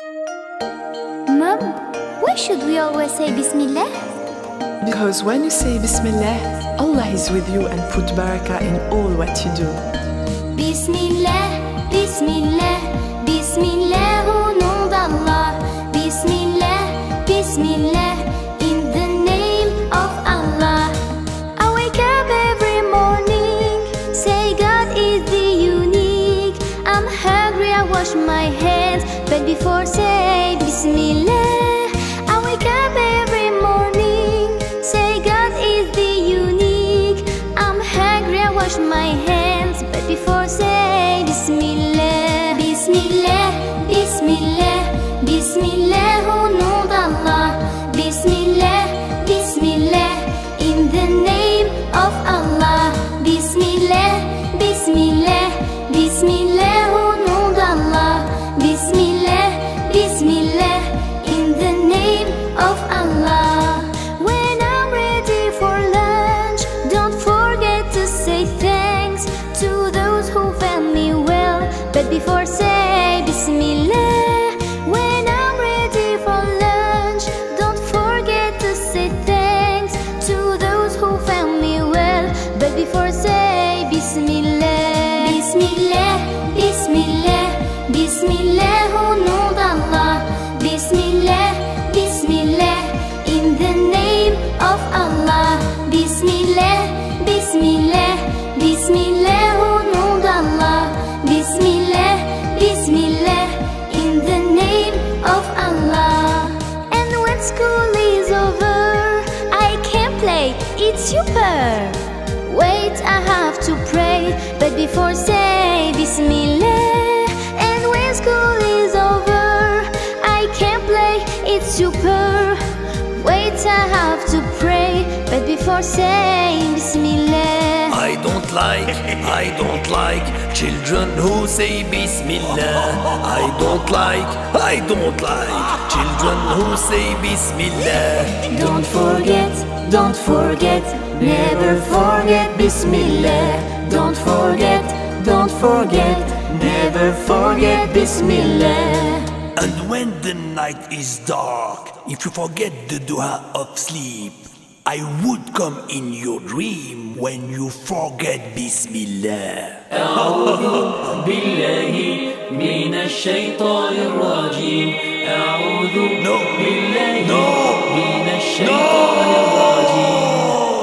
Mom, why should we always say Bismillah? Because when you say Bismillah, Allah is with you and put barakah in all what you do. Bismillah, Bismillah, Bismillah, au nom d'Allah. Bismillah, Bismillah, in the name of Allah. I wake up every morning, say God is the unique. I'm hungry, I wash my hands, but before say Bismillah. I wake up every morning, say God is the unique. I'm hungry, I wash my hands, but before say Bismillah. Bismillah, Bismillah, Bismillah, au nom d'Allah. Bismillah, Bismillah, in the name of Allah. Bismillah, Bismillah, Bismillah, au nom d'Allah. Bismillah, Bismillah, in the name of Allah. When I'm ready for lunch, don't forget to say thanks to those who fed me well, but before say Bismillah. When I'm ready for lunch, don't forget to say thanks to those who found me well, but before say Bismillah. Bismillah, Bismillah, Bismillah, au nom d'Allah. Bismillah, Bismillah, in the name of Allah. Bismillah, Bismillah, Bismillah, au nom d'Allah. Bismillah, Bismillah, in the name of Allah. And when school is over, I can play, it's super. Wait, I have to pray, but before say Bismillah. And when school is over, I can play, it's super. Wait, I have to pray, but before saying Bismillah. I don't like children who say Bismillah. I don't like children who say Bismillah. Don't forget, never forget Bismillah. Don't forget, never forget Bismillah. And when the night is dark, if you forget the dua of sleep, I would come in your dream when you forget Bismillah. أعوذ بالله من الشيطان الرجيم. أعوذ بالله من الشيطان الرجيم.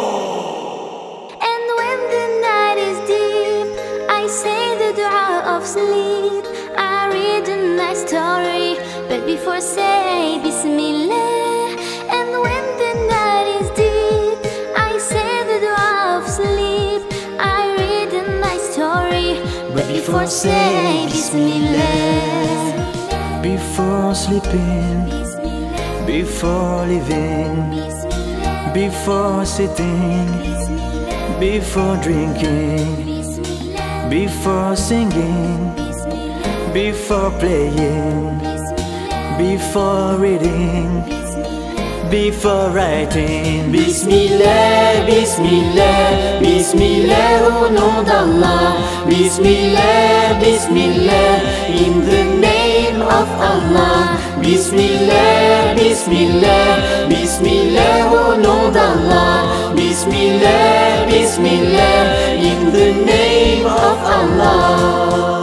And when the night is deep, I say the dua of sleep. I read a nice story, but before say Bismillah. And when the night is deep, I say the dua of sleep. I read a nice story, but before say Bismillah. Before sleeping, before living, before sitting, before drinking, before singing, before playing, before reading, before writing. Bismillah, Bismillah, Bismillah, au nom d'Allah. Bismillah, Bismillah, in the name of Allah. Bismillah, Bismillah, Bismillah, au nom d'Allah. Bismillah, Bismillah, in the name of Allah.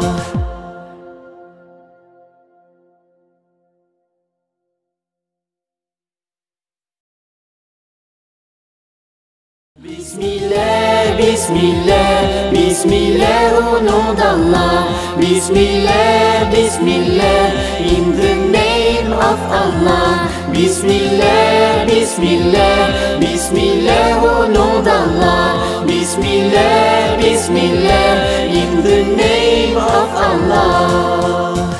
Bismillah, Bismillah, Bismillah, au nom d'Allah. Bismillah, Bismillah, in the name of Allah. Bismillah, Bismillah, Bismillah, au nom d'Allah. Bismillah, Bismillah, in the name of Allah.